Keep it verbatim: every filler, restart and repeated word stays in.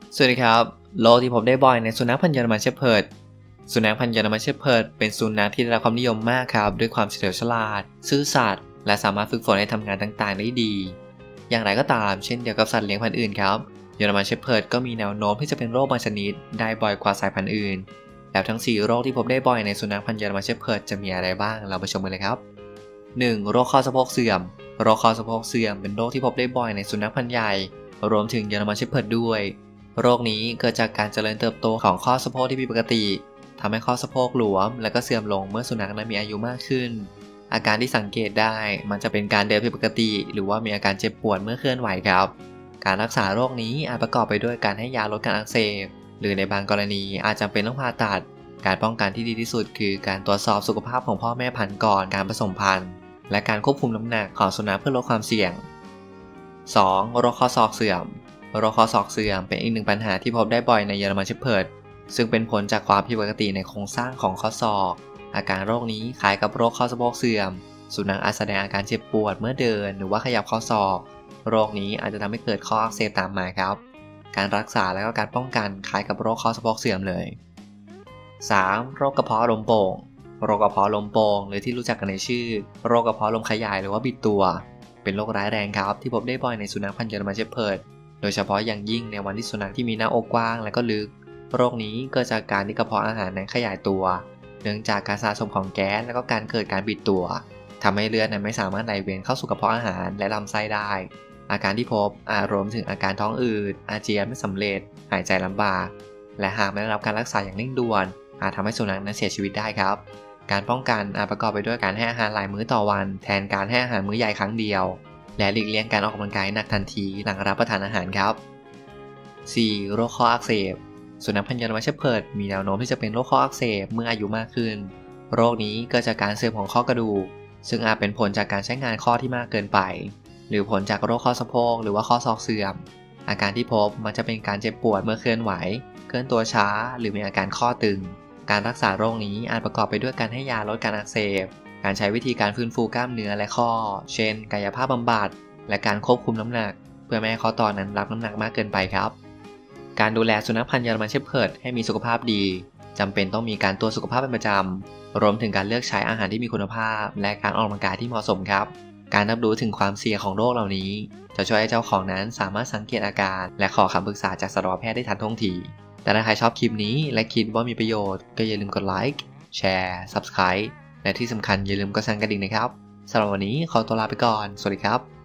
สวัสดีครับโรคที่พบได้บ่อยในสุนัขพันธุ์เยอรมันเชพเพิร์ดสุนัขพันธุ์เยอรมันเชพเพิร์ดเป็นสุนัขที่ได้รับความนิยมมากครับด้วยความเฉลียวฉลาดซื่อสัตย์และสามารถฝึกฝนให้ทำงานต่างๆได้ดีอย่างไรก็ตามเช่นเดียวกับสัตว์เลี้ยงพันธุ์อื่นครับเยอรมันเชพเพิร์ดก็มีแนวโน้มที่จะเป็นโรคบางชนิดได้บ่อยกว่าสายพันธุ์อื่นแล้วทั้งสี่โรคที่พบได้บ่อยในสุนัขพันธุ์เยอรมันเชพเพิร์ดจะมีอะไรบ้างเราไปชมกันเลยครับ หนึ่ง. โรคข้อสะโพกเสื่อมโรคข้อสะโพกเสื่อมเป็นโรคที่พบได้บ่อยในสุนัขพันธุ์ใหญ่รวมถึงเยอรมันเชพเพิร์ดด้วยโรคนี้เกิดจากการเจริญเติบโตของข้อสะโพกที่ผิดปกติทำให้ข้อสะโพกหลวมและก็เสื่อมลงเมื่อสุนัขนั้นมีอายุมากขึ้นอาการที่สังเกตได้มันจะเป็นการเดินผิดปกติหรือว่ามีอาการเจ็บปวดเมื่อเคลื่อนไหวครับการรักษาโรคนี้อาจประกอบไปด้วยการให้ยาลดการอักเสบหรือในบางกรณีอาจจำเป็นต้องผ่าตัดการป้องกันที่ดีที่สุดคือการตรวจสอบสุขภาพของพ่อแม่พันธุ์ก่อนการผสมพันธุ์และการควบคุมน้ำหนักของสุนัขเพื่อลดความเสี่ยง สอง. โรคข้อศอกเสื่อมโรคข้อศอกเสื่อมเป็นอีกหนึ่งปัญหาที่พบได้บ่อยในเยอรมันเชพเพิร์ดซึ่งเป็นผลจากความผิดปกติในโครงสร้างของข้อศอกอาการโรคนี้คล้ายกับโรคข้อสะโพกเสื่อมสุนัขอาจแสดงอาการเจ็บปวดเมื่อเดินหรือว่าขยับข้อศอกโรคนี้อาจจะทำให้เกิดข้ออักเสบตามมาครับการรักษาและก็การป้องกันคล้ายกับโรคข้อสะโพกเสื่อมเลย สาม. โรคกระเพาะลมโป่งโรคกระเพาะลมโป่งหรือที่รู้จักกันในชื่อโรคกระเพาะลมขยายหรือว่าบิดตัวเป็นโรคร้ายแรงครับที่พบได้บ่อยในสุนัขพันธุ์เยอรมันเชพเพิร์ดโดยเฉพาะอย่างยิ่งในวันที่สุนัขที่มีหน้าอกกว้างและก็ลึกโรคนี้เกิดจากการที่กระเพาะอาหารนั้นขยายตัวเนื่องจากการสะสมของแก๊สและก็การเกิดการบิดตัวทำให้เลือดนั้นไม่สามารถไหลเวียนเข้าสู่กระเพาะอาหารและลำไส้ได้อาการที่พบอาจรวมถึงอาการท้องอืดอาเจียนไม่สำเร็จหายใจลำบากและหากไม่ได้รับการรักษาอย่างเร่งด่วนอาจทำให้สุนัขนั้นเสียชีวิตได้ครับการป้องกันอาจประกอบไปด้วยการให้อาหารหลายมื้อต่อวันแทนการให้อาหารมื้อใหญ่ครั้งเดียวและหลีกเลี่ยงการออกกำลังกายหนักทันทีหลังรับประทานอาหารครับ สี่. โรคข้ออักเสบสุนัขพันธุ์เยอรมันเชพเพิร์ดมีแนวโน้มที่จะเป็นโรคข้ออักเสบเมื่ออายุมากขึ้นโรคนี้เกิดจากการเสื่อมของข้อกระดูกซึ่งอาจเป็นผลจากการใช้งานข้อที่มากเกินไปหรือผลจากโรคข้อสะโพกหรือว่าข้อศอกเสื่อมอาการที่พบมักจะเป็นการเจ็บปวดเมื่อเคลื่อนไหวเคลื่อนตัวช้าหรือมีอาการข้อตึงการรักษาโรคนี้อาจประกอบไปด้วยการให้ยาลดการอักเสบการใช้วิธีการฟื้นฟูกล้ามเนื้อและข้อเช่นกายภาพบำบัดและการควบคุมน้ำหนักเพื่อไม่ให้ข้อต่อนั้นรับน้ำหนักมากเกินไปครับการดูแลสุนัขพันธุ์เยอรมันเชพเพิร์ดให้มีสุขภาพดีจำเป็นต้องมีการตรวจสุขภาพเป็นประจำรวมถึงการเลือกใช้อาหารที่มีคุณภาพและการออกกำลังกายที่เหมาะสมครับการรับรู้ถึงความเสี่ยงของโรคเหล่านี้จะช่วยให้เจ้าของนั้นสามารถสังเกตอาการและขอคำปรึกษาจากสัตวแพทย์ได้ทันท่วงทีแต่ถ้าใครชอบคลิปนี้และคิดว่ามีประโยชน์ก็อย่าลืมกดไลค์แชร์ ซับสไครบ์ และที่สำคัญอย่าลืมกดสั่นกระดิ่งนะครับสำหรับวันนี้ขอตัวลาไปก่อนสวัสดีครับ